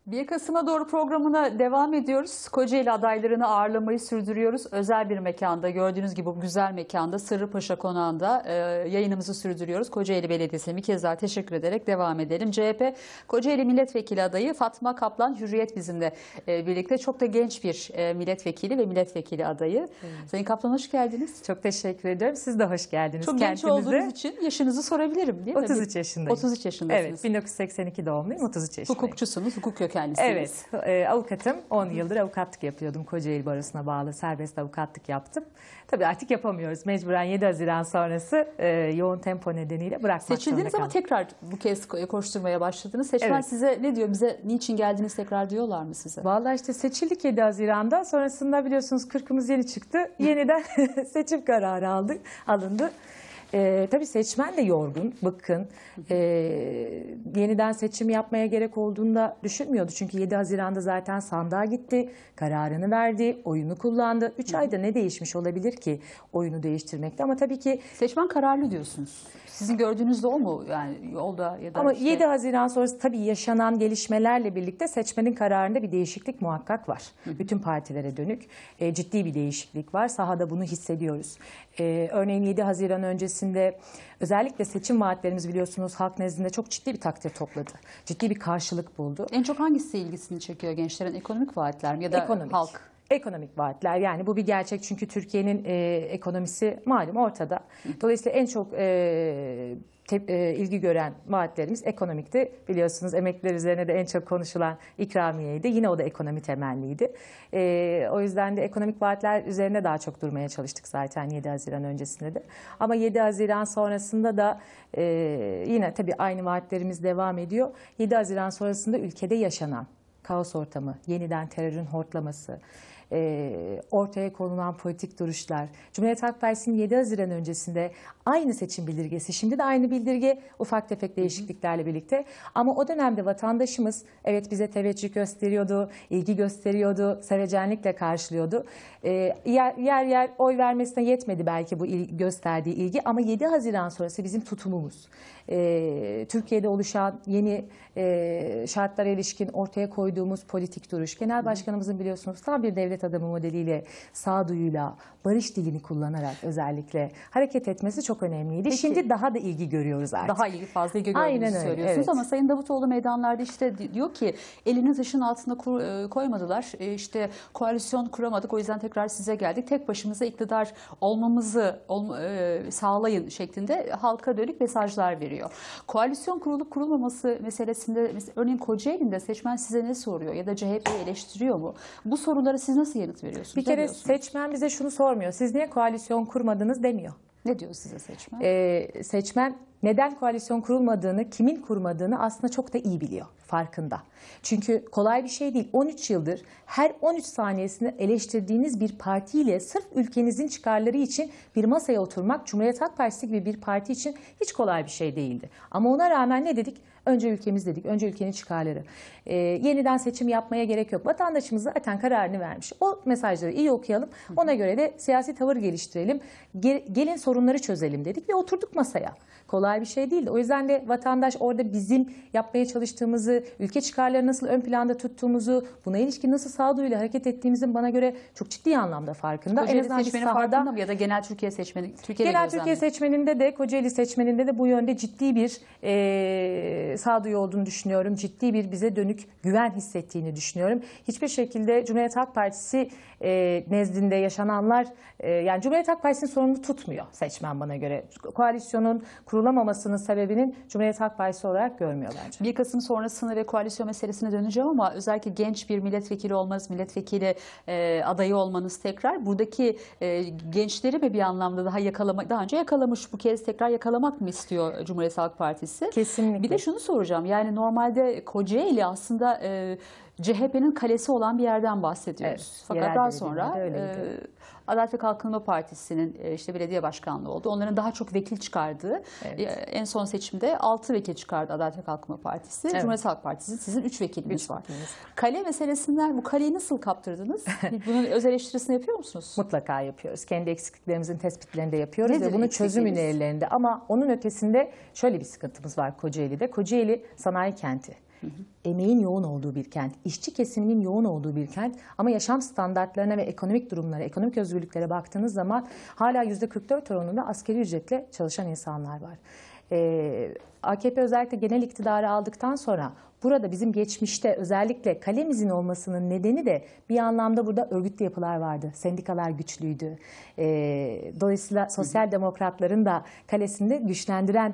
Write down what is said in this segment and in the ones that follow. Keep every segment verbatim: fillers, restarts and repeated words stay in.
bir Kasım'a doğru programına devam ediyoruz. Kocaeli adaylarını ağırlamayı sürdürüyoruz. Özel bir mekanda, gördüğünüz gibi bu güzel mekanda, Sırrıpaşa Konağı'nda e, yayınımızı sürdürüyoruz. Kocaeli Belediyesi'ne bir kez daha teşekkür ederek devam edelim. C H P Kocaeli Milletvekili adayı Fatma Kaplan Hürriyet bizimle e, birlikte. Çok da genç bir e, milletvekili ve milletvekili adayı. Evet. Sayın Kaplan, hoş geldiniz. Çok teşekkür ederim. Siz de hoş geldiniz. Çok genç olduğunuz için yaşınızı sorabilirim değil mi? otuz üç yaşındayım. otuz üç yaşındasınız. Evet, bin dokuz yüz seksen iki doğumluyum, otuz üç yaşındayım. Hukukçusunuz, hukuk kökenlisiniz. Evet, e, avukatım. on yıldır avukatlık yapıyordum. Kocaeli Barosu'na bağlı serbest avukatlık yaptım. Tabii artık yapamıyoruz. Mecburen yedi Haziran sonrası e, yoğun tempo nedeniyle bırakmak zorunda Seçildiniz ama kaldım. tekrar bu kez koşturmaya başladınız. Seçmen Evet. size ne diyor? Bize niçin geldiniz tekrar diyorlar mı size? Vallahi işte seçildik yedi Haziran'da. Sonrasında biliyorsunuz kırkımız yeni çıktı. Yeniden seçim kararı aldık, alındı. Ee, tabii seçmen de yorgun, bıkkın. Ee, yeniden seçim yapmaya gerek olduğunu da düşünmüyordu. Çünkü yedi Haziran'da zaten sandığa gitti, kararını verdi, oyunu kullandı. üç ayda ne değişmiş olabilir ki oyunu değiştirmekte? Ama tabii ki... Seçmen kararlı diyorsunuz. Sizin gördüğünüz de o mu? Yani yolda ya da Ama işte... yedi Haziran sonrası tabii yaşanan gelişmelerle birlikte seçmenin kararında bir değişiklik muhakkak var. Hı hı. Bütün partilere dönük e, ciddi bir değişiklik var. Sahada bunu hissediyoruz. E, örneğin yedi Haziran öncesinde özellikle seçim vaatlerimiz biliyorsunuz halk nezdinde çok ciddi bir takdir topladı. Ciddi bir karşılık buldu. En çok hangisi ilgisini çekiyor gençlerin? Ekonomik vaatler mi ya da Ekonomik. halk? Ekonomik vaatler, yani bu bir gerçek çünkü Türkiye'nin e, ekonomisi malum ortada. Dolayısıyla en çok e, te, e, ilgi gören vaatlerimiz ekonomikti. Biliyorsunuz emekliler üzerine de en çok konuşulan ikramiyeydi. Yine o da ekonomi temelliydi. E, o yüzden de ekonomik vaatler üzerine daha çok durmaya çalıştık zaten yedi Haziran öncesinde de. Ama yedi Haziran sonrasında da e, yine tabii aynı vaatlerimiz devam ediyor. yedi Haziran sonrasında ülkede yaşanan kaos ortamı, yeniden terörün hortlaması, e, ortaya konulan politik duruşlar, Cumhuriyet Halk Partisi'nin yedi Haziran öncesinde aynı seçim bildirgesi, şimdi de aynı bildirge ufak tefek değişikliklerle birlikte. Ama o dönemde vatandaşımız evet bize teveccüh gösteriyordu, ilgi gösteriyordu, sevecenlikle karşılıyordu. E, yer, yer yer oy vermesine yetmedi belki bu il, gösterdiği ilgi ama yedi Haziran sonrası bizim tutumumuz, e, Türkiye'de oluşan yeni e, şartlara ilişkin ortaya koyduğumuz politik duruş, Genel Başkanımızın biliyorsunuz tam bir devlet adamı modeliyle, sağduyuyla, barış dilini kullanarak özellikle hareket etmesi çok önemliydi. Peki, şimdi daha da ilgi görüyoruz artık. Daha ilgi, fazla ilgi gördüğünüzü söylüyorsunuz, evet. Ama Sayın Davutoğlu meydanlarda işte diyor ki elini taşın altına kur, koymadılar. E, işte koalisyon kuramadık, o yüzden tekrar size geldik. Tek başımıza iktidar olmamızı ol, e, sağlayın şeklinde halka dönük mesajlar veriyor. Koalisyon kurulup kurulmaması meselesinde örneğin Kocaeli'nde seçmen size ne soruyor ya da C H P'yi eleştiriyor mu? Bu sorulara siz nasıl yanıt veriyorsunuz? Bir kere seçmen bize şunu sormuyor. Siz niye koalisyon kurmadınız demiyor. Ne diyor size seçmen? Ee, seçmen neden koalisyon kurulmadığını, kimin kurmadığını aslında çok da iyi biliyor, farkında. Çünkü kolay bir şey değil. on üç yıldır her on üç saniyesinde eleştirdiğiniz bir partiyle sırf ülkenizin çıkarları için bir masaya oturmak Cumhuriyet Halk Partisi gibi bir parti için hiç kolay bir şey değildi. Ama ona rağmen ne dedik? Önce ülkemiz dedik, önce ülkenin çıkarları. Ee, yeniden seçim yapmaya gerek yok. Vatandaşımız zaten kararını vermiş. O mesajları iyi okuyalım, ona göre de siyasi tavır geliştirelim. Gel, gelin sorunları çözelim dedik ve oturduk masaya. Kolay bir şey değildi. O yüzden de vatandaş orada bizim yapmaya çalıştığımızı, ülke çıkarları nasıl ön planda tuttuğumuzu, buna ilişkin nasıl sağduyuyla hareket ettiğimizin bana göre çok ciddi anlamda farkında. Kocaeli seçmeni sahada, farkında mı ya da genel Türkiye seçmeni? Türkiye'de genel Türkiye seçmeninde de, Kocaeli seçmeninde de bu yönde ciddi bir e, sağduyu olduğunu düşünüyorum. Ciddi bir bize dönük güven hissettiğini düşünüyorum. Hiçbir şekilde Cumhuriyet Halk Partisi e, nezdinde yaşananlar, e, yani Cumhuriyet Halk Partisi'nin sorumlu tutmuyor seçmen bana göre. Koalisyonun kurulamamasının sebebinin Cumhuriyet Halk Partisi olarak görmüyor bence. bir Kasım sonrasını ve koalisyon meselesine döneceğim ama özellikle genç bir milletvekili olmanız, milletvekili e, adayı olmanız tekrar buradaki e, gençleri mi bir anlamda daha yakalamak, daha önce yakalamış, bu kez tekrar yakalamak mı istiyor Cumhuriyet Halk Partisi? Kesinlikle. Bir de şunu soracağım, yani normalde Kocaeli aslında e, C H P'nin kalesi olan bir yerden bahsediyoruz. Evet, fakat daha sonra e, Adalet ve Kalkınma Partisi'nin e, işte belediye başkanlığı oldu. Onların daha çok vekil çıkardığı, evet. e, en son seçimde altı vekil çıkardı Adalet ve Kalkınma Partisi. Evet. Cumhuriyet Halk Partisi, sizin üç vekiliniz üç var. Vekiliniz. Kale meselesinden bu kaleyi nasıl kaptırdınız? Bunun öz eleştirisini yapıyor musunuz? Mutlaka yapıyoruz. Kendi eksikliklerimizin tespitlerini de yapıyoruz. Nedir ve bunu çözüm önerilerinde. Ama onun ötesinde şöyle bir sıkıntımız var Kocaeli'de. Kocaeli sanayi kenti. Hı hı. Emeğin yoğun olduğu bir kent, işçi kesiminin yoğun olduğu bir kent ama yaşam standartlarına ve ekonomik durumlara, ekonomik özgürlüklere baktığınız zaman hala yüzde kırk dört oranında asgari ücretle çalışan insanlar var. Ee, A K P özellikle genel iktidarı aldıktan sonra burada bizim geçmişte özellikle kalemizin olmasının nedeni de bir anlamda burada örgütlü yapılar vardı. Sendikalar güçlüydü. E, dolayısıyla sosyal demokratların da kalesinde güçlendiren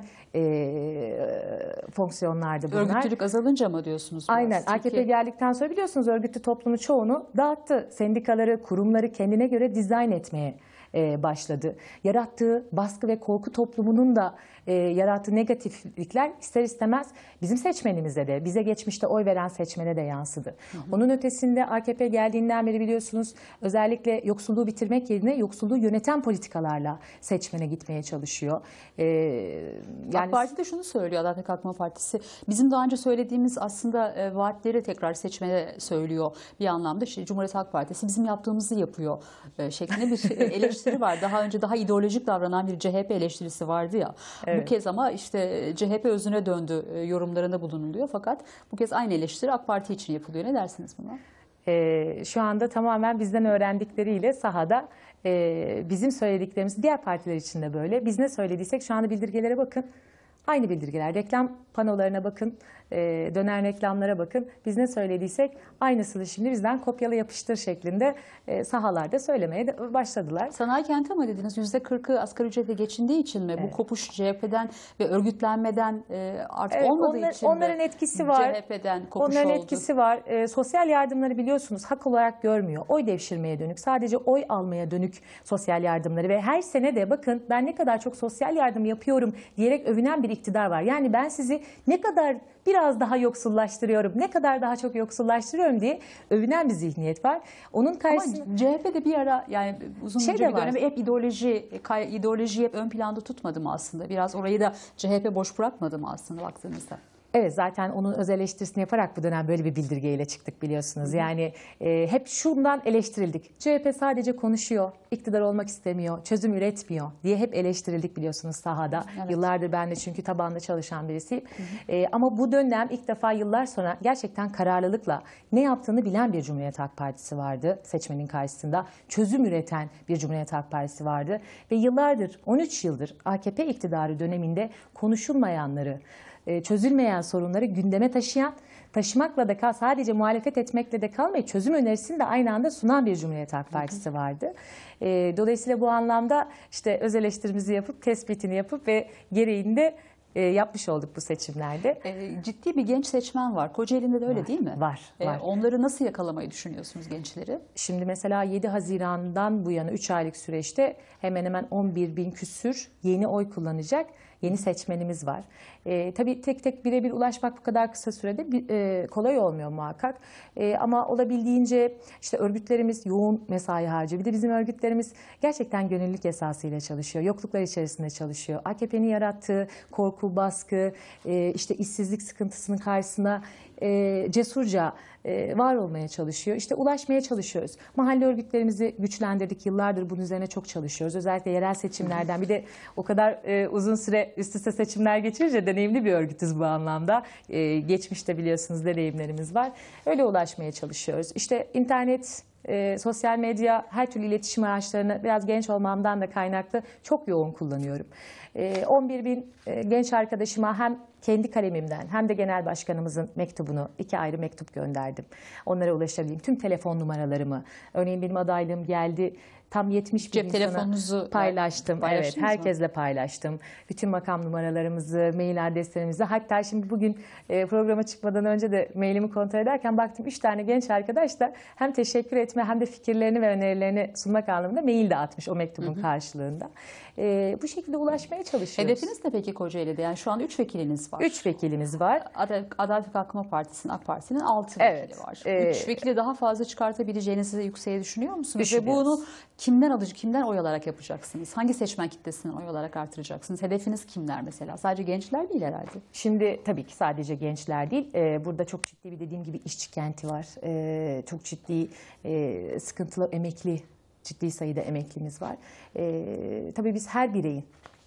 e, fonksiyonlardı bunlar. Örgütlülük azalınca mı diyorsunuz? Biraz? Aynen. A K P Türkiye... geldikten sonra biliyorsunuz örgütlü toplumu çoğunu dağıttı. Sendikaları, kurumları kendine göre dizayn etmeye başladı. Yarattığı baskı ve korku toplumunun da e, yarattığı negatiflikler ister istemez bizim seçmenimize de, bize geçmişte oy veren seçmene de yansıdı. Hı hı. Onun ötesinde A K P geldiğinden beri biliyorsunuz özellikle yoksulluğu bitirmek yerine yoksulluğu yöneten politikalarla seçmene gitmeye çalışıyor. E, yani... AK Parti de şunu söylüyor, Adalet ve Kalkınma Partisi. Bizim daha önce söylediğimiz aslında e, vaatleri tekrar seçmene söylüyor bir anlamda. İşte Cumhuriyet Halk Partisi bizim yaptığımızı yapıyor e, şeklinde bir eleştiri var. Daha önce daha ideolojik davranan bir C H P eleştirisi vardı ya. Evet. Bu kez ama işte C H P özüne döndü yorumlarında bulunuluyor. Fakat bu kez aynı eleştiri AK Parti için yapılıyor. Ne dersiniz buna? Ee, şu anda tamamen bizden öğrendikleriyle sahada e, bizim söylediklerimiz diğer partiler için de böyle. Biz ne söylediysek şu anda bildirgelere bakın. Aynı bildirgeler. Reklam panolarına bakın, e, dönen reklamlara bakın. Biz ne söylediysek aynısını şimdi bizden kopyala yapıştır şeklinde e, sahalarda söylemeye de başladılar. Sanayi kenti ama dediniz yüzde kırkı asgari ücretle geçindiği için mi? Evet. Bu kopuş C H P'den ve örgütlenmeden e, artık evet, olmadığı onlar, için onların mi? etkisi var. C H P'den kopuş onların oldu. etkisi var. E, sosyal yardımları biliyorsunuz hak olarak görmüyor. Oy devşirmeye dönük, sadece oy almaya dönük sosyal yardımları ve her sene de bakın ben ne kadar çok sosyal yardım yapıyorum diyerek övünen bir iktidar var. Yani ben sizi ne kadar biraz daha yoksullaştırıyorum, ne kadar daha çok yoksullaştırıyorum diye övünen bir zihniyet var. Onun karşısında... Ama C H P de bir ara yani uzun şey bir dönemi hep ideoloji, ideolojiyi hep ön planda tutmadı mı aslında? Biraz orayı da C H P boş bırakmadı mı aslında baktığınızda? Evet, zaten onun öz eleştirisini yaparak bu dönem böyle bir bildirgeyle çıktık biliyorsunuz. Yani e, hep şundan eleştirildik. C H P sadece konuşuyor, iktidar olmak istemiyor, çözüm üretmiyor diye hep eleştirildik biliyorsunuz sahada. Evet. Yıllardır ben de çünkü tabanda çalışan birisiyim. Hı hı. E, ama bu dönem ilk defa yıllar sonra gerçekten kararlılıkla ne yaptığını bilen bir Cumhuriyet Halk Partisi vardı seçmenin karşısında. Çözüm üreten bir Cumhuriyet Halk Partisi vardı. Ve yıllardır, on üç yıldır A K P iktidarı döneminde konuşulmayanları, çözülmeyen sorunları gündeme taşıyan, taşımakla da kal, sadece muhalefet etmekle de kalmayıp çözüm önerisini de aynı anda sunan bir Cumhuriyet Halk Partisi vardı. Dolayısıyla bu anlamda işte öz eleştirimizi yapıp, tespitini yapıp ve gereğini de yapmış olduk bu seçimlerde. Ciddi bir genç seçmen var. Kocaeli'nde de öyle var, değil mi? Var, var. Onları nasıl yakalamayı düşünüyorsunuz gençleri? Şimdi mesela yedi Haziran'dan bu yana üç aylık süreçte hemen hemen on bir bin küsür yeni oy kullanacak yeni seçmenimiz var. E, tabii tek tek birebir ulaşmak bu kadar kısa sürede bir, e, kolay olmuyor muhakkak. E, ama olabildiğince işte örgütlerimiz yoğun mesai harcıyor. Bir de bizim örgütlerimiz gerçekten gönüllülük esasıyla çalışıyor. Yokluklar içerisinde çalışıyor. A K P'nin yarattığı korku, baskı, e, işte işsizlik sıkıntısının karşısına e, cesurca e, var olmaya çalışıyor. İşte ulaşmaya çalışıyoruz. Mahalle örgütlerimizi güçlendirdik. Yıllardır bunun üzerine çok çalışıyoruz. Özellikle yerel seçimlerden bir de o kadar e, uzun süre üst üste seçimler geçirince deneyimli bir örgütüz bu anlamda. E, geçmişte biliyorsunuz deneyimlerimiz var. Öyle ulaşmaya çalışıyoruz. İşte internet, E, sosyal medya, her türlü iletişim araçlarını biraz genç olmamdan da kaynaklı çok yoğun kullanıyorum. E, on bir bin e, genç arkadaşıma hem kendi kalemimden hem de genel başkanımızın mektubunu, iki ayrı mektup gönderdim. Onlara ulaşabileyim. Tüm telefon numaralarımı, örneğin benim adaylığım geldi. Tam yetmiş bin Cep telefonunuzu paylaştım. Evet, herkesle paylaştım. Bütün makam numaralarımızı, mail adreslerimizi. Hatta şimdi bugün e, programa çıkmadan önce de mailimi kontrol ederken baktım üç tane genç arkadaş da hem teşekkür etme hem de fikirlerini ve önerilerini sunmak anlamında mail de atmış o mektubun hı hı. karşılığında. E, bu şekilde ulaşmaya çalışıyoruz. Hedefiniz de peki Kocaeli'de? Yani şu anda üç vekiliniz var. Üç vekilimiz var. Adalet ve Kalkınma Partisi'nin, AK Parti'nin altı evet. vekili var. E, üç vekili daha fazla çıkartabileceğinizi yükseğe düşünüyor musunuz? Ve bunu kimden alıcı, kimden oy alarak yapacaksınız? Hangi seçmen kitlesini oy alarak artıracaksınız? Hedefiniz kimler mesela? Sadece gençler değil herhalde. Şimdi tabii ki sadece gençler değil. Ee, burada çok ciddi bir dediğim gibi işçi kenti var. Ee, çok ciddi e, sıkıntılı emekli, ciddi sayıda emeklimiz var. Ee, tabii biz her bireyin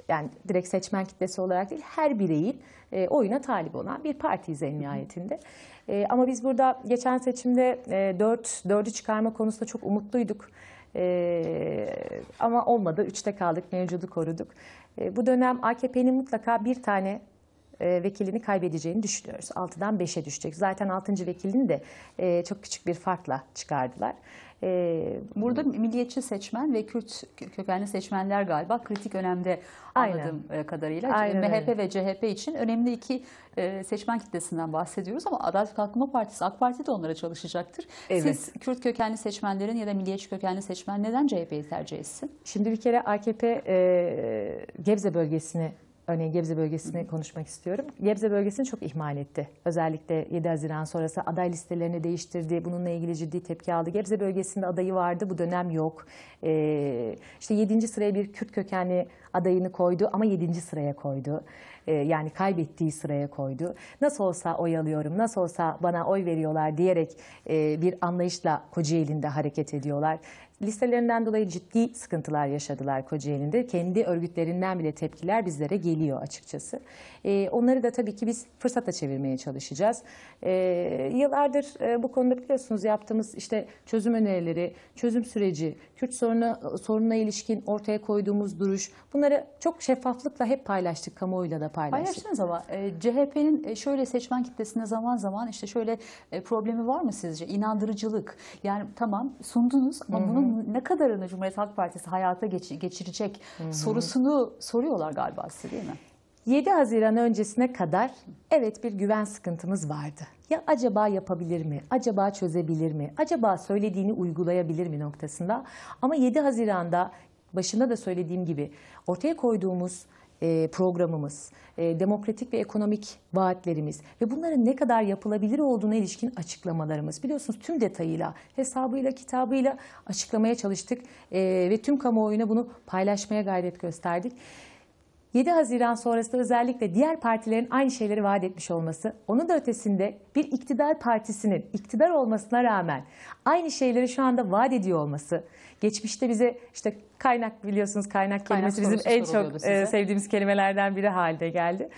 yani direkt seçmen kitlesi olarak değil, her bireyin e, oyuna talip olan bir partiyiz en nihayetinde. E, ama biz burada geçen seçimde e, dört, dördü çıkarma konusunda çok umutluyduk. E, ama olmadı, üçte kaldık, mevcudu koruduk. E, bu dönem A K P'nin mutlaka bir tane e, vekilini kaybedeceğini düşünüyoruz. altıdan beşe düşecek. Zaten altıncı vekilini de e, çok küçük bir farkla çıkardılar. Ee, Burada milliyetçi seçmen ve Kürt kökenli seçmenler galiba kritik önemde anladığım Aynen. kadarıyla. Aynen M H P öyle. ve C H P için önemli iki seçmen kitlesinden bahsediyoruz ama Adalet ve Kalkınma Partisi, AK Parti de onlara çalışacaktır. Evet. Siz Kürt kökenli seçmenlerin ya da milliyetçi kökenli seçmen neden C H P'yi tercih etsin? Şimdi bir kere A K P e, Gebze bölgesini Örneğin Gebze bölgesini konuşmak istiyorum. Gebze bölgesini çok ihmal etti. Özellikle yedi Haziran sonrası aday listelerini değiştirdi. Bununla ilgili ciddi tepki aldı. Gebze bölgesinde adayı vardı. Bu dönem yok. Ee, işte yedinci sıraya bir Kürt kökenli adayını koydu ama yedinci sıraya koydu. Ee, yani kaybettiği sıraya koydu. Nasıl olsa oy alıyorum, nasıl olsa bana oy veriyorlar diyerek e, bir anlayışla Kocaeli'nde hareket ediyorlar. Listelerinden dolayı ciddi sıkıntılar yaşadılar Kocaeli'nde. Kendi örgütlerinden bile tepkiler bizlere geliyor açıkçası. Ee, onları da tabii ki biz fırsata çevirmeye çalışacağız. Ee, yıllardır e, bu konuda biliyorsunuz yaptığımız işte çözüm önerileri, çözüm süreci, Kürt soruna, sorununa ilişkin ortaya koyduğumuz duruş, bunları çok şeffaflıkla hep paylaştık, kamuoyuyla da paylaştık. Paylaştınız ama e, C H P'nin şöyle seçmen kitlesinde zaman zaman işte şöyle e, problemi var mı sizce? İnandırıcılık. Yani tamam sundunuz ama Hı-hı. bunun ne kadarını Cumhuriyet Halk Partisi hayata geç, geçirecek Hı-hı. sorusunu soruyorlar galiba size, değil mi? yedi Haziran öncesine kadar evet bir güven sıkıntımız vardı. Ya acaba yapabilir mi? Acaba çözebilir mi? Acaba söylediğini uygulayabilir mi noktasında? Ama yedi Haziran'da başında da söylediğim gibi ortaya koyduğumuz programımız, demokratik ve ekonomik vaatlerimiz ve bunların ne kadar yapılabilir olduğuna ilişkin açıklamalarımız, biliyorsunuz tüm detayıyla, hesabıyla, kitabıyla açıklamaya çalıştık ve tüm kamuoyuna bunu paylaşmaya gayret gösterdik. yedi Haziran sonrasında özellikle diğer partilerin aynı şeyleri vaat etmiş olması, onun da ötesinde bir iktidar partisinin iktidar olmasına rağmen aynı şeyleri şu anda vaat ediyor olması, geçmişte bize işte kaynak, biliyorsunuz kaynak, kaynak kelimesi bizim en çok size. sevdiğimiz kelimelerden biri haline geldi.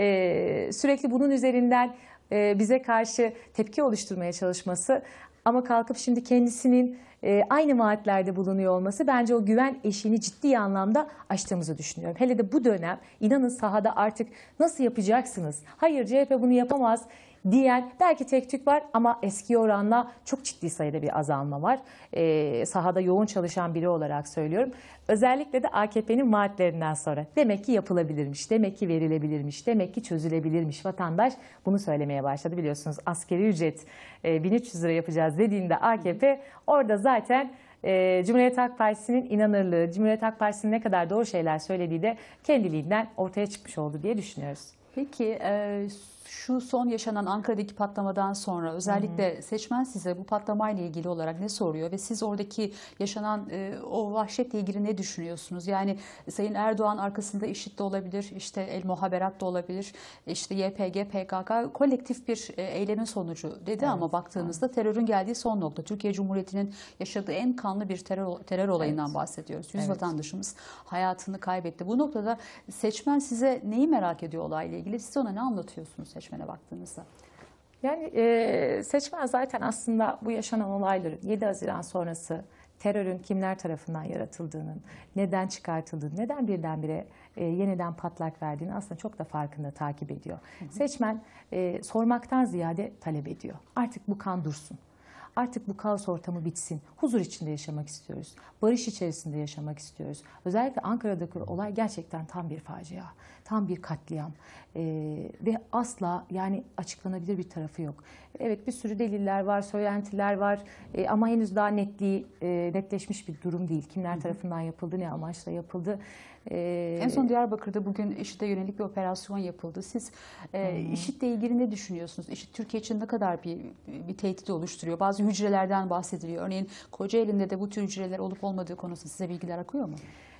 Ee, sürekli bunun üzerinden e, bize karşı tepki oluşturmaya çalışması ama kalkıp şimdi kendisinin e, aynı vaatlerde bulunuyor olması bence o güven eşiğini ciddi anlamda aştığımızı düşünüyorum. Hele de bu dönem inanın sahada artık nasıl yapacaksınız? Hayır C H P bunu yapamaz diyen belki tek tük var ama eski oranla çok ciddi sayıda bir azalma var. E, sahada yoğun çalışan biri olarak söylüyorum. Özellikle de A K P'nin vaatlerinden sonra demek ki yapılabilirmiş, demek ki verilebilirmiş, demek ki çözülebilirmiş. Vatandaş bunu söylemeye başladı. Biliyorsunuz asgari ücret e, bin üç yüz lira yapacağız dediğinde A K P orada zaten e, Cumhuriyet Halk Partisi'nin inanırlığı, Cumhuriyet Halk Partisi'nin ne kadar doğru şeyler söylediği de kendiliğinden ortaya çıkmış oldu diye düşünüyoruz. Peki e, şu son yaşanan Ankara'daki patlamadan sonra özellikle hı hı. seçmen size bu patlamayla ilgili olarak ne soruyor ve siz oradaki yaşanan e, o vahşetle ilgili ne düşünüyorsunuz? Yani Sayın Erdoğan arkasında IŞİD de olabilir, işte El Muhaberat da olabilir, işte Y P G, P K K kolektif bir e, eylemin sonucu dedi evet, ama baktığınızda evet. terörün geldiği son nokta. Türkiye Cumhuriyeti'nin yaşadığı en kanlı bir terör, terör olayından evet. bahsediyoruz. Yüz evet. vatandaşımız hayatını kaybetti. Bu noktada seçmen size neyi merak ediyor olayla ilgili? Siz ona ne anlatıyorsunuz seçmene baktığınızda? Yani e, seçmen zaten aslında bu yaşanan olayların yedi Haziran sonrası terörün kimler tarafından yaratıldığının, neden çıkartıldığını, neden birdenbire e, yeniden patlak verdiğini aslında çok da farkında takip ediyor. Hı hı. Seçmen e, sormaktan ziyade talep ediyor. Artık bu kan dursun. Artık bu kaos ortamı bitsin. Huzur içinde yaşamak istiyoruz. Barış içerisinde yaşamak istiyoruz. Özellikle Ankara'daki olay gerçekten tam bir facia. Tam bir katliam. Ee, ve asla yani açıklanabilir bir tarafı yok. Evet bir sürü deliller var, söylentiler var. Ee, ama henüz daha netliği, e, netleşmiş bir durum değil. Kimler hı hı. tarafından yapıldı, ne amaçla yapıldı. Ee, en son Diyarbakır'da bugün IŞİD'e yönelik bir operasyon yapıldı. Siz e, IŞİD'le ilgili ne düşünüyorsunuz? IŞİD Türkiye için ne kadar bir, bir tehdit oluşturuyor? Bazı hücrelerden bahsediliyor. Örneğin Kocaeli'nde de bu tür hücreler olup olmadığı konusunda size bilgiler akıyor mu?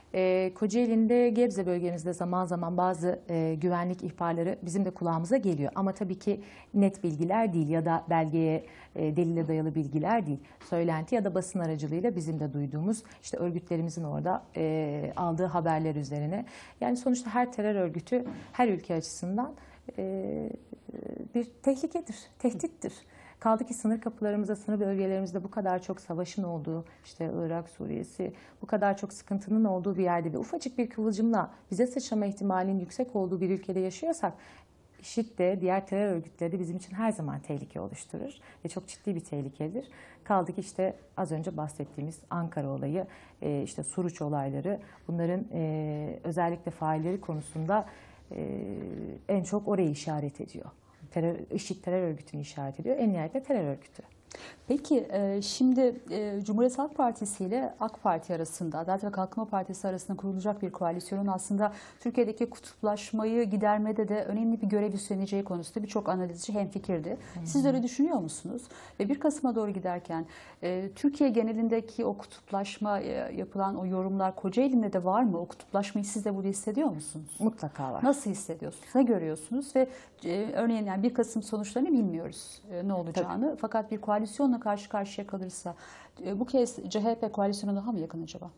E, Kocaeli'nde, Gebze bölgemizde zaman zaman bazı e, güvenlik ihbarları bizim de kulağımıza geliyor. Ama tabii ki net bilgiler değil ya da belgeye, e, delile dayalı bilgiler değil. Söylenti ya da basın aracılığıyla bizim de duyduğumuz, işte örgütlerimizin orada e, aldığı haberler üzerine. Yani sonuçta her terör örgütü her ülke açısından e, bir tehlikedir, tehdittir. Kaldı ki sınır kapılarımızda, sınır bölgelerimizde bu kadar çok savaşın olduğu, işte Irak, Suriye'si, bu kadar çok sıkıntının olduğu bir yerde ve ufacık bir kıvılcımla bize sıçrama ihtimalinin yüksek olduğu bir ülkede yaşıyorsak, IŞİD de, diğer terör örgütleri de bizim için her zaman tehlike oluşturur ve çok ciddi bir tehlikedir. Kaldı ki işte az önce bahsettiğimiz Ankara olayı, işte Suruç olayları, bunların özellikle failleri konusunda en çok orayı işaret ediyor. Terör, IŞİD terör örgütünü işaret ediyor. En nihayetinde terör örgütü. Peki şimdi Cumhuriyet Halk Partisi ile AK Parti arasında, Adalet ve Kalkınma Partisi arasında kurulacak bir koalisyonun aslında Türkiye'deki kutuplaşmayı gidermede de önemli bir görev üstleneceği konusunda birçok analizci hemfikirdi. Siz öyle düşünüyor musunuz? Ve bir Kasım'a doğru giderken Türkiye genelindeki o kutuplaşma, yapılan o yorumlar Kocaeli'nde de var mı? O kutuplaşmayı siz de burada hissediyor musunuz? Mutlaka var. Nasıl hissediyorsunuz? Ne görüyorsunuz? Ve örneğin yani bir Kasım sonuçlarını bilmiyoruz ne olacağını. Tabii. Fakat bir koalisyonla karşı karşıya kalırsa bu kez C H P koalisyona daha mı yakın acaba?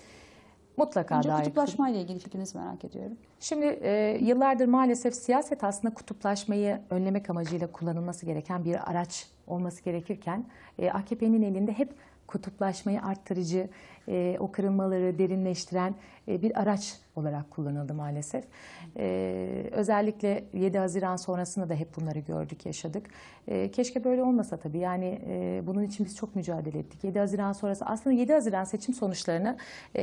Mutlaka Önce daha kutuplaşmayla ilgili fikrinizi merak ediyorum. Şimdi e, yıllardır maalesef siyaset aslında kutuplaşmayı önlemek amacıyla kullanılması gereken bir araç olması gerekirken e, A K P'nin elinde hep kutuplaşmayı arttırıcı, e, o kırılmaları derinleştiren e, bir araç olarak kullanıldı maalesef. E, özellikle yedi Haziran sonrasında da hep bunları gördük, yaşadık. E, keşke böyle olmasa tabii. Yani e, bunun için biz çok mücadele ettik. yedi Haziran sonrası, aslında yedi Haziran seçim sonuçlarını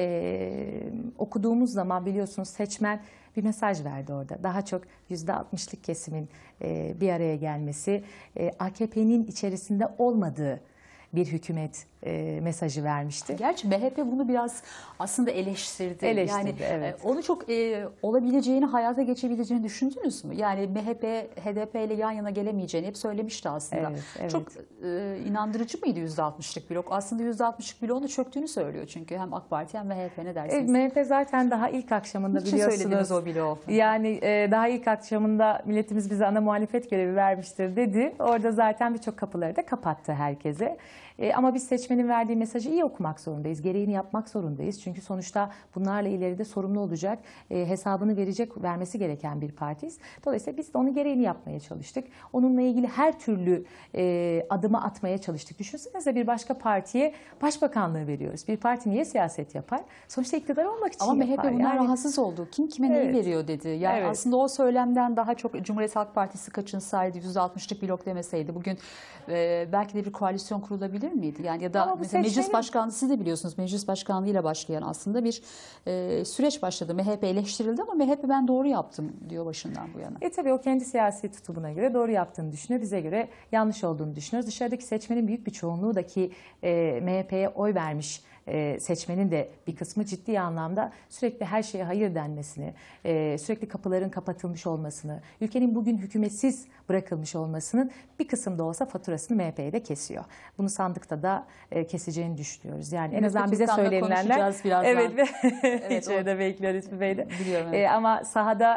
e, okuduğumuz zaman biliyorsunuz seçmen bir mesaj verdi orada. Daha çok yüzde altmışlık kesimin e, bir araya gelmesi, e, A K P'nin içerisinde olmadığı bir hükümet e, mesajı vermişti. Gerçi M H P bunu biraz aslında eleştirdi. Eleştirdi, yani evet. e, onu çok e, olabileceğini, hayata geçebileceğini düşündünüz mü? Yani M H P, H D P ile yan yana gelemeyeceğini hep söylemişti aslında. Evet, evet. Çok e, inandırıcı mıydı yüzde altmışlık blok? Aslında yüzde altmışlık bloğun da çöktüğünü söylüyor çünkü hem AK Parti hem M H P, ne dersiniz? E, M H P zaten daha ilk akşamında Niçin biliyorsunuz. söylediniz o bloğu? Yani e, daha ilk akşamında milletimiz bize ana muhalefet görevi vermiştir dedi. Orada zaten birçok kapıları da kapattı herkese. E, ama biz seçmenin verdiği mesajı iyi okumak zorundayız. Gereğini yapmak zorundayız. Çünkü sonuçta bunlarla ileride sorumlu olacak, e, hesabını verecek, vermesi gereken bir partiyiz. Dolayısıyla biz de onun gereğini yapmaya çalıştık. Onunla ilgili her türlü e, adımı atmaya çalıştık. Düşünsenize, bir başka partiye başbakanlığı veriyoruz. Bir parti niye siyaset yapar? Sonuçta iktidar olmak için Ama yapar. M H P bundan yani, rahatsız oldu. Kim kime evet. neyi veriyor dedi. Yani Evet. aslında o söylemden daha çok Cumhuriyet Halk Partisi kaçınsaydı, yüzde altmışlık blok demeseydi bugün e, belki de bir koalisyon kurulabilir miydi? Yani ya da Ama mesela seçmenin... meclis başkanlığı, siz de biliyorsunuz, meclis başkanlığıyla başlayan aslında bir e, süreç başladı. M H P eleştirildi ama M H P ben doğru yaptım diyor başından bu yana. E tabii o kendi siyasi tutumuna göre doğru yaptığını düşünüyor. Bize göre yanlış olduğunu düşünüyoruz. Dışarıdaki seçmenin büyük bir çoğunluğu da ki e, M H P'ye oy vermiş e, seçmenin de bir kısmı ciddi anlamda sürekli her şeye hayır denmesini, e, sürekli kapıların kapatılmış olmasını, ülkenin bugün hükümetsiz bırakılmış olmasının bir kısım da olsa faturasını M H P'ye de kesiyor. Bunu sandıkta da e, keseceğini düşünüyoruz. Yani en azından bize söylenilenler. Evet, evet, içeride bekliyor Lütfü Bey de. Biliyorum, evet. e, ama sahada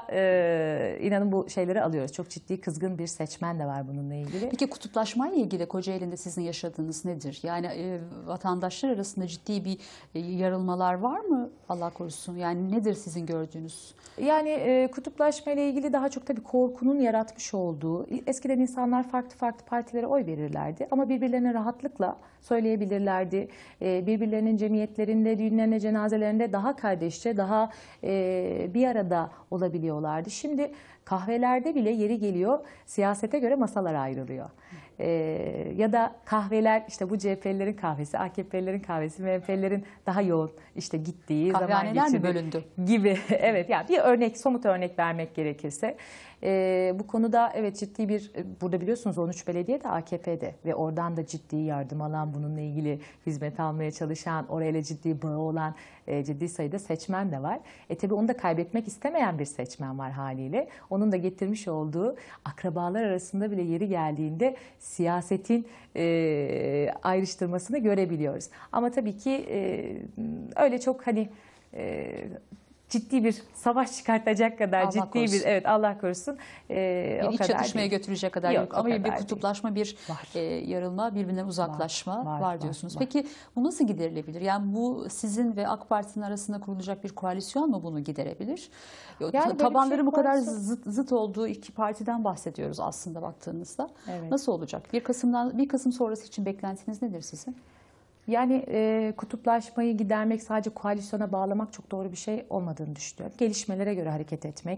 e, inanın bu şeyleri alıyoruz. Çok ciddi kızgın bir seçmen de var bununla ilgili. Peki kutuplaşmayla ilgili Kocaeli'nde sizin yaşadığınız nedir? Yani e, vatandaşlar arasında ciddi bir e, yarılmalar var mı? Allah korusun. Yani nedir sizin gördüğünüz? Yani e, kutuplaşma ile ilgili daha çok tabii korkunun yaratmış olduğu, eskiden insanlar farklı farklı partilere oy verirlerdi ama birbirlerine rahatlıkla söyleyebilirlerdi. E, birbirlerinin cemiyetlerinde, düğünlerinde, cenazelerinde daha kardeşçe, daha e, bir arada olabiliyorlardı. Şimdi kahvelerde bile yeri geliyor, siyasete göre masalar ayrılıyor. Ee, ya da kahveler, işte bu C H P'lilerin kahvesi, A K P'lilerin kahvesi, M H P'lilerin daha yoğun işte gittiği, zaman geçirdiği mi bölündü? Gibi. Evet, yani bir örnek, somut örnek vermek gerekirse. Ee, bu konuda evet ciddi bir, burada biliyorsunuz on üç belediye de A K P'de ve oradan da ciddi yardım alan, bununla ilgili hizmet almaya çalışan, orayla ciddi bağı olan e, ciddi sayıda seçmen de var. E tabii onu da kaybetmek istemeyen bir seçmen var haliyle. Onun da getirmiş olduğu akrabalar arasında bile yeri geldiğinde siyasetin e, ayrıştırmasını görebiliyoruz. Ama tabii ki e, öyle çok hani e, ciddi bir savaş çıkartacak kadar Allah ciddi korusun. bir, evet Allah korusun, e, Yani o iç kadar çatışmaya değil. götürecek kadar Yok, yok, o ama bir kadar kutuplaşma, bir Var. e, yarılma, birbirinden uzaklaşma var, var, var, diyorsunuz. var. Peki bu nasıl giderilebilir? Yani bu sizin ve AK Parti'nin arasında kurulacak bir koalisyon mu bunu giderebilir? Yani böyle Tabanların bir şey bu kadar koalisyon- zıt, zıt olduğu iki partiden bahsediyoruz aslında baktığınızda. Evet. Nasıl olacak? bir Kasım'dan bir Kasım sonrası için beklentiniz nedir sizin? Yani e, kutuplaşmayı gidermek, sadece koalisyona bağlamak çok doğru bir şey olmadığını düşünüyorum. Gelişmelere göre hareket etmek,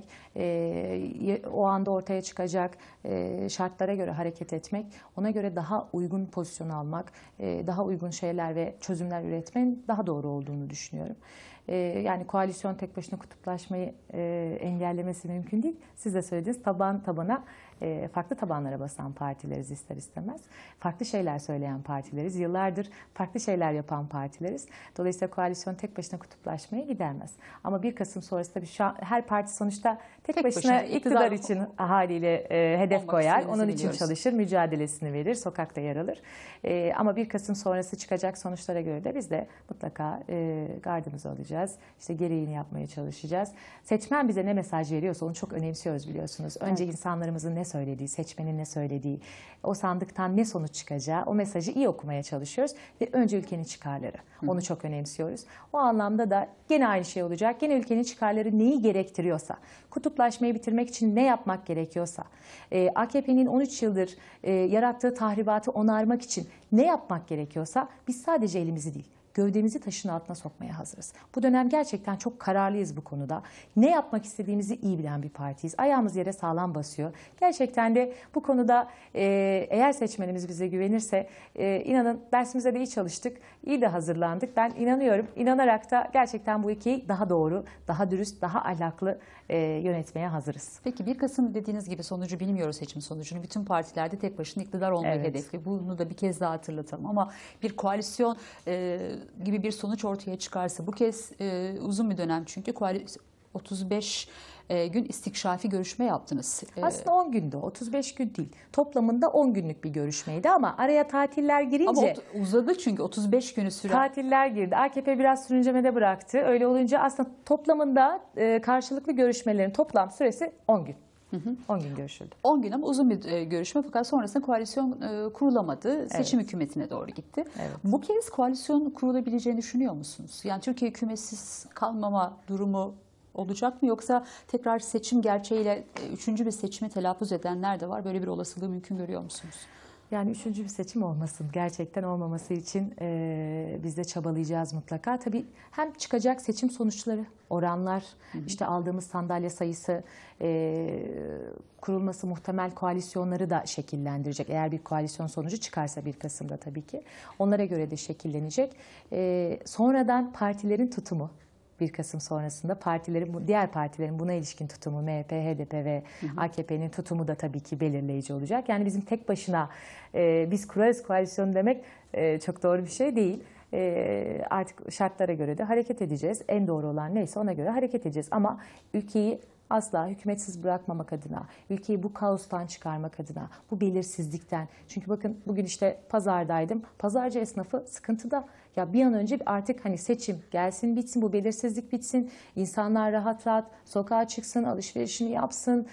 e, o anda ortaya çıkacak e, şartlara göre hareket etmek, ona göre daha uygun pozisyon almak, e, daha uygun şeyler ve çözümler üretmenin daha doğru olduğunu düşünüyorum. E, yani koalisyon tek başına kutuplaşmayı e, engellemesi mümkün değil. Siz de söylediğiniz taban tabana, e, farklı tabanlara basan partileriz ister istemez. Farklı şeyler söyleyen partileriz. Yıllardır farklı şeyler yapan partileriz. Dolayısıyla koalisyon tek başına kutuplaşmayı gidermez. Ama bir Kasım sonrası tabii şu an her parti sonuçta tek, Tek başına, başına iktidar, iktidar için haliyle e, hedef olmak koyar. istediğinizi Onun için biliyoruz. çalışır, mücadelesini verir, sokakta yer alır. E, ama bir Kasım sonrası çıkacak sonuçlara göre de biz de mutlaka e, gardımızı alacağız. İşte gereğini yapmaya çalışacağız. Seçmen bize ne mesaj veriyorsa onu çok önemsiyoruz, biliyorsunuz. Önce Evet. insanlarımızın ne söylediği, seçmenin ne söylediği, o sandıktan ne sonuç çıkacağı, o mesajı iyi okumaya çalışıyoruz ve önce ülkenin çıkarları. Onu çok önemsiyoruz. O anlamda da gene aynı şey olacak. Gene ülkenin çıkarları neyi gerektiriyorsa, kutuplaşmayı bitirmek için ne yapmak gerekiyorsa, e, A K P'nin on üç yıldır e, yarattığı tahribatı onarmak için ne yapmak gerekiyorsa biz sadece elimizi değil, gövdemizi taşın altına sokmaya hazırız. Bu dönem gerçekten çok kararlıyız bu konuda. Ne yapmak istediğimizi iyi bilen bir partiyiz. Ayağımız yere sağlam basıyor. Gerçekten de bu konuda e, eğer seçmenimiz bize güvenirse, e, inanın dersimize de iyi çalıştık, iyi de hazırlandık. Ben inanıyorum. İnanarak da gerçekten bu ülkeyi daha doğru, daha dürüst, daha ahlaklı e, yönetmeye hazırız. Peki bir Kasım dediğiniz gibi sonucu bilmiyoruz, seçim sonucunu. Bütün partilerde tek başına iktidar olmayı Evet. hedefli. Bunu da bir kez daha hatırlatalım. Ama bir koalisyon e, gibi bir sonuç ortaya çıkarsa, bu kez e, uzun bir dönem çünkü koalisyon, otuz beş e, gün istikşafi görüşme yaptınız. E, Aslında on günde, otuz beş gün değil. Toplamında on günlük bir görüşmeydi ama araya tatiller girince... Ama ot- uzadı çünkü otuz beş günü süren. Tatiller girdi. A K P biraz sürüncemede bıraktı. Öyle olunca aslında toplamında e, karşılıklı görüşmelerin toplam süresi on gün. on gün görüşüldü. on gün ama uzun bir e, görüşme, fakat sonrasında koalisyon e, kurulamadı. Seçim hükümetine doğru gitti. Evet. Bu kez koalisyon kurulabileceğini düşünüyor musunuz? Yani Türkiye hükümetsiz kalmama durumu olacak mı, yoksa tekrar seçim gerçeğiyle e, üçüncü bir seçimi telaffuz edenler de var. Böyle bir olasılığı mümkün görüyor musunuz? Yani üçüncü bir seçim olmasın. Gerçekten olmaması için e, biz de çabalayacağız mutlaka. Tabii hem çıkacak seçim sonuçları, oranlar, hı hı. işte aldığımız sandalye sayısı, e, kurulması muhtemel koalisyonları da şekillendirecek. Eğer bir koalisyon sonucu çıkarsa bir Kasım'da tabii ki. Onlara göre de şekillenecek. E, sonradan partilerin tutumu. bir Kasım sonrasında partilerin, diğer partilerin buna ilişkin tutumu, M H P, H D P ve hı hı. A K P'nin tutumu da tabii ki belirleyici olacak. Yani bizim tek başına e, biz kurarız koalisyonu demek e, çok doğru bir şey değil. E, artık şartlara göre de hareket edeceğiz. En doğru olan neyse ona göre hareket edeceğiz. Ama ülkeyi asla hükümetsiz bırakmamak adına, ülkeyi bu kaostan çıkarmak adına, bu belirsizlikten. Çünkü bakın bugün işte pazardaydım. Pazarcı esnafı sıkıntıda. Ya bir an önce artık hani seçim gelsin, bitsin, bu belirsizlik bitsin. İnsanlar rahat rahat sokağa çıksın, alışverişini yapsın,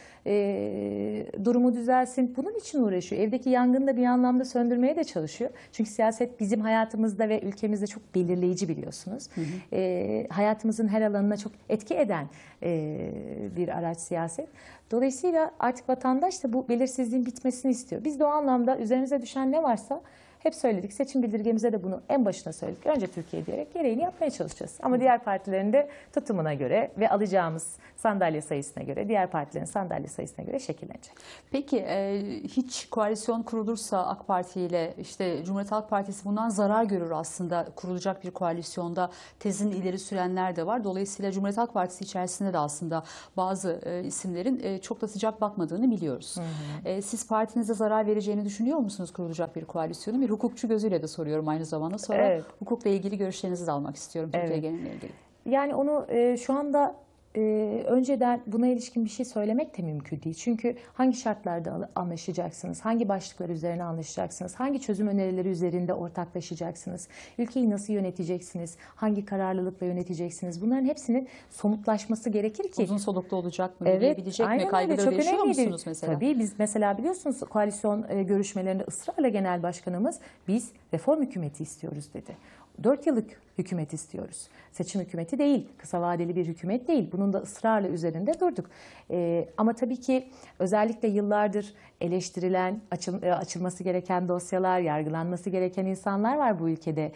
e, durumu düzelsin. Bunun için uğraşıyor. Evdeki yangını da bir anlamda söndürmeye de çalışıyor. Çünkü siyaset bizim hayatımızda ve ülkemizde çok belirleyici, biliyorsunuz. Hı hı. E, hayatımızın her alanına çok etki eden e, bir araç siyaset. Dolayısıyla artık vatandaş da bu belirsizliğin bitmesini istiyor. Biz de o anlamda üzerimize düşen ne varsa hep söyledik. Seçim bildirgemizde de bunu en başına söyledik. Önce Türkiye diyerek gereğini yapmaya çalışacağız. Ama diğer partilerin de tutumuna göre ve alacağımız sandalye sayısına göre, diğer partilerin sandalye sayısına göre şekillenecek. Peki e, hiç koalisyon kurulursa AK Parti ile, işte Cumhuriyet Halk Partisi bundan zarar görür aslında, kurulacak bir koalisyonda tezini ileri sürenler de var. Dolayısıyla Cumhuriyet Halk Partisi içerisinde de aslında bazı e, isimlerin e, çok da sıcak bakmadığını biliyoruz. Hı hı. E, siz partinize zarar vereceğini düşünüyor musunuz kurulacak bir koalisyonun? Bir hukukçu gözüyle de soruyorum aynı zamanda. Sonra evet. hukukla ilgili görüşlerinizi de almak istiyorum, Türkiye evet. geneliyle ilgili. Yani onu e, şu anda Ee, önceden buna ilişkin bir şey söylemek de mümkün değil. Çünkü hangi şartlarda anlaşacaksınız, hangi başlıklar üzerine anlaşacaksınız, hangi çözüm önerileri üzerinde ortaklaşacaksınız, ülkeyi nasıl yöneteceksiniz, hangi kararlılıkla yöneteceksiniz, bunların hepsinin somutlaşması gerekir ki. Uzun soluklu olacak mı, Evet, yürüyebilecek mi, kaygıları yaşıyor musunuz mesela? Tabii biz mesela biliyorsunuz koalisyon e, görüşmelerinde ısrarla genel başkanımız biz reform hükümeti istiyoruz dedi. Dört yıllık hükümet istiyoruz. Seçim hükümeti değil, kısa vadeli bir hükümet değil. Bunun da ısrarla üzerinde durduk. Ee, ama tabii ki özellikle yıllardır eleştirilen, açıl, açılması gereken dosyalar, yargılanması gereken insanlar var bu ülkede.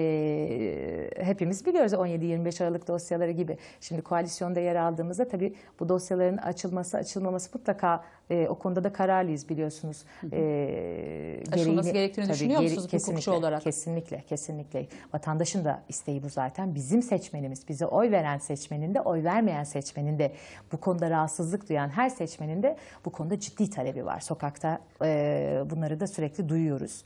Ee, hepimiz biliyoruz on yedi yirmi beş Aralık dosyaları gibi. Şimdi koalisyonda yer aldığımızda tabii bu dosyaların açılması, açılmaması mutlaka e, o konuda da kararlıyız biliyorsunuz. Ee, Açılması gerektiğini tabii, düşünüyor geri, musunuz kesinlikle, hukukçu olarak? Kesinlikle, kesinlikle. Vatandaşın da isteği bu zaten. Bizim seçmenimiz, bize oy veren seçmenin de, oy vermeyen seçmenin de, bu konuda rahatsızlık duyan her seçmenin de bu konuda ciddi talebi var. Sokakta e, bunları da sürekli duyuyoruz.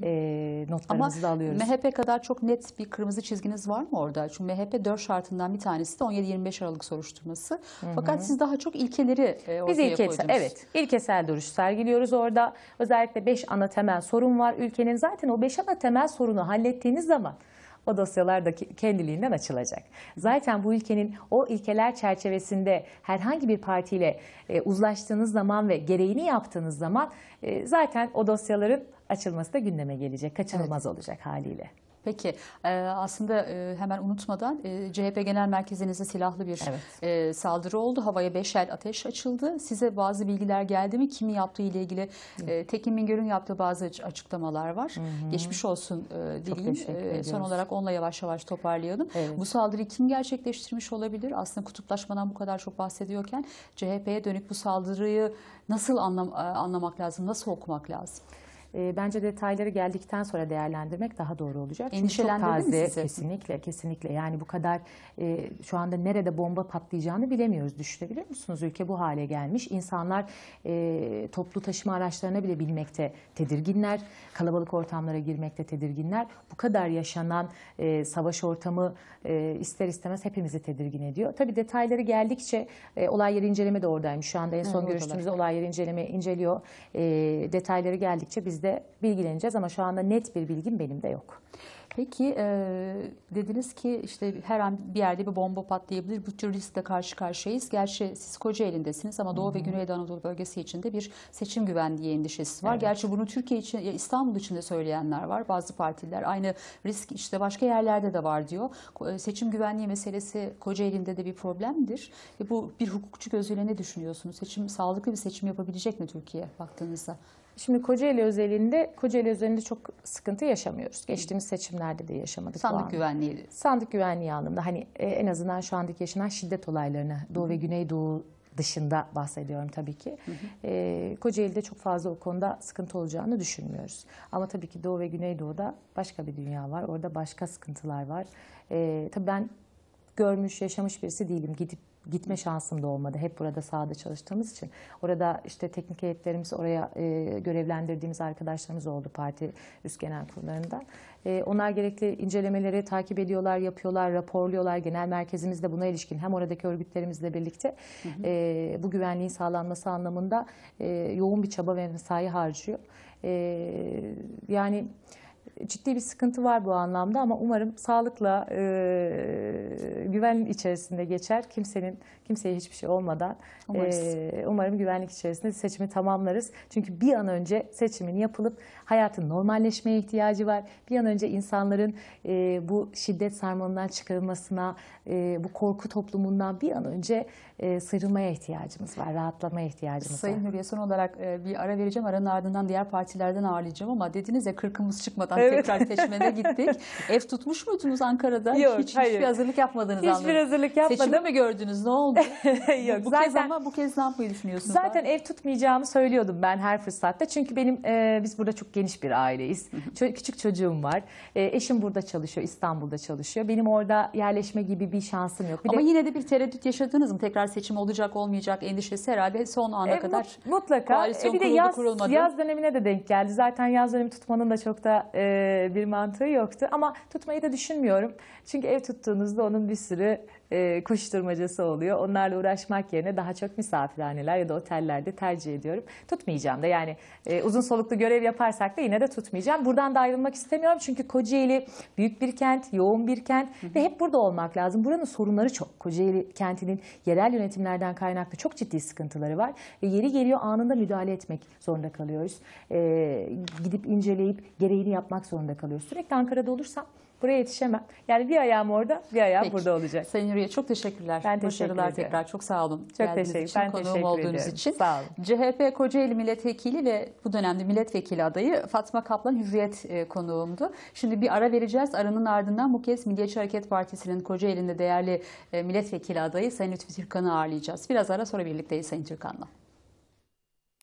E, notlarımızı da alıyoruz. M H P kadar çok net bir kırmızı çizginiz var mı orada? Çünkü M H P dört şartından bir tanesi de on yedi yirmi beş Aralık soruşturması. Hı hı. Fakat siz daha çok ilkeleri e, ortaya Biz ilkesel, koydunuz. Evet, ilkesel duruş sergiliyoruz orada. Özellikle beş ana temel sorun var ülkenin. Zaten o beş ana temel sorunu hallettiğiniz zaman o dosyalar da kendiliğinden açılacak. Zaten bu ülkenin o ilkeler çerçevesinde herhangi bir partiyle e, uzlaştığınız zaman ve gereğini yaptığınız zaman e, zaten o dosyaların açılması da gündeme gelecek. Kaçınılmaz evet. olacak haliyle. Peki aslında hemen unutmadan C H P Genel Merkezinizde silahlı bir evet. saldırı oldu. Havaya beş el ateş açıldı. Size bazı bilgiler geldi mi? Kimin yaptığı ile ilgili evet. Tekin Mingör'ün yaptığı bazı açıklamalar var. Hı hı. Geçmiş olsun dileyim. Son olarak onunla yavaş yavaş toparlayalım. Evet. Bu saldırıyı kim gerçekleştirmiş olabilir? Aslında kutuplaşmadan bu kadar çok bahsediyorken C H P'ye dönük bu saldırıyı nasıl anlam anlamak lazım? Nasıl okumak lazım? Bence detayları geldikten sonra değerlendirmek daha doğru olacak. Endişelendirdi mi sizi? Kesinlikle, kesinlikle. Yani bu kadar e, şu anda nerede bomba patlayacağını bilemiyoruz. Düşünebiliyor musunuz? Ülke bu hale gelmiş. İnsanlar e, toplu taşıma araçlarına bile binmekte tedirginler. Kalabalık ortamlara girmekte tedirginler. Bu kadar yaşanan e, savaş ortamı e, ister istemez hepimizi tedirgin ediyor. Tabii detayları geldikçe e, olay yeri inceleme de oradaymış. Şu anda en son evet, görüştüğümüzde olay yeri inceleme inceliyor. E, detayları geldikçe biz de bilgileneceğiz ama şu anda net bir bilgim benim de yok. Peki e, dediniz ki işte her an bir yerde bir bomba patlayabilir. Bu tür riskle karşı karşıyayız. Gerçi siz Kocaeli'ndesiniz ama Doğu Hı-hı. ve Güneydoğu Anadolu bölgesi için de bir seçim güvenliği endişesi var. Evet. Gerçi bunu Türkiye için, İstanbul için de söyleyenler var. Bazı partiler aynı risk işte başka yerlerde de var diyor. Seçim güvenliği meselesi Kocaeli'nde de bir problemdir. Ve bu bir hukukçu gözüyle ne düşünüyorsunuz? Seçim sağlıklı bir seçim yapabilecek mi Türkiye baktığınızda? Şimdi Kocaeli özelinde, Kocaeli özelinde çok sıkıntı yaşamıyoruz. Geçtiğimiz seçimlerde de yaşamadık. Sandık güvenliği. Sandık güvenliği anlamında. Hani en azından şu andaki yaşanan şiddet olaylarını Doğu ve Güneydoğu dışında bahsediyorum tabii ki. Hı hı. E, Kocaeli'de çok fazla o konuda sıkıntı olacağını düşünmüyoruz. Ama tabii ki Doğu ve Güneydoğu'da başka bir dünya var. Orada başka sıkıntılar var. E, tabii ben görmüş, yaşamış birisi değilim. Gidip gitme şansım da olmadı. Hep burada sahada çalıştığımız için. Orada işte teknik heyetlerimiz, oraya e, görevlendirdiğimiz arkadaşlarımız oldu parti üst genel kurullarından. E, onlar gerekli incelemeleri takip ediyorlar, yapıyorlar, raporluyorlar. Genel merkezimiz de buna ilişkin hem oradaki örgütlerimizle birlikte hı hı. E, bu güvenliğin sağlanması anlamında e, yoğun bir çaba ve mesai harcıyor. E, yani ciddi bir sıkıntı var bu anlamda ama umarım sağlıkla e, güvenlik içerisinde geçer. Kimsenin kimseye hiçbir şey olmadan e, umarım güvenlik içerisinde seçimi tamamlarız. Çünkü bir an önce seçimin yapılıp hayatın normalleşmeye ihtiyacı var. Bir an önce insanların e, bu şiddet sarmalından çıkarılmasına, e, bu korku toplumundan bir an önce e, sıyrılmaya ihtiyacımız var, rahatlamaya ihtiyacımız Sayın var. Sayın Hürriye, son olarak e, bir ara vereceğim. Aranın ardından diğer partilerden ağırlayacağım ama dediniz ya kırkımız çıkmadan evet. tekrar seçmene gittik. Ev tutmuş muydunuz Ankara'da? Yok, Hiç, hayır. Hiçbir hazırlık yapmadınız Hiçbir anladım. hazırlık yapmadım. Seçimi mi gördünüz? Ne oldu? Yok, bu zaten, kez ama bu kez ne yapmayı düşünüyorsunuz? Zaten ev tutmayacağımı söylüyordum ben her fırsatta. Çünkü benim e, biz burada çok geniş bir aileyiz. Küçük çocuğum var. E, eşim burada çalışıyor, İstanbul'da çalışıyor. Benim orada yerleşme gibi bir şansım yok. Bir ama de, yine de bir tereddüt yaşadınız mı? Tekrar seçim olacak olmayacak endişesi herhalde son ana e, kadar mutlaka. koalisyon e, bir de kuruldu, yaz, kurulmadı. Yaz dönemine de denk geldi. Zaten yaz dönemi tutmanın da çok da e, bir mantığı yoktu. Ama tutmayı da düşünmüyorum. Çünkü ev tuttuğunuzda onun bir sürü e, koşturmacası oluyor. Onlarla uğraşmak yerine daha çok misafirhaneler ya da otellerde tercih ediyorum. Tutmayacağım da yani e, uzun soluklu görev yaparsak da yine de tutmayacağım. Buradan da ayrılmak istemiyorum çünkü Kocaeli büyük bir kent, yoğun bir kent hı hı. ve hep burada olmak lazım. Buranın sorunları çok. Kocaeli kentinin yerel yönetimlerden kaynaklı çok ciddi sıkıntıları var ve yeri geliyor anında müdahale etmek zorunda kalıyoruz. E, gidip inceleyip gereğini yapmak zorunda kalıyoruz. Sürekli Ankara'da olursam buraya yetişemem. Yani bir ayağım orada, bir ayağım Peki. burada olacak. Sayın Hürriye çok teşekkürler. Ben teşekkür Başarılar ediyorum. tekrar. Çok sağ olun. Çok Geldiğiniz teşekkür, için, ben konuğum teşekkür olduğunuz ediyorum. için. Sağ olun. C H P Kocaeli Milletvekili ve bu dönemde milletvekili adayı Fatma Kaplan Hürriyet e, konuğumdu. Şimdi bir ara vereceğiz. Aranın ardından bu kez Milliyetçi Hareket Partisi'nin Kocaeli'nde değerli e, milletvekili adayı Sayın Lütfi Türkan'ı ağırlayacağız. Biraz ara sonra birlikteyiz Sayın Türkan'la.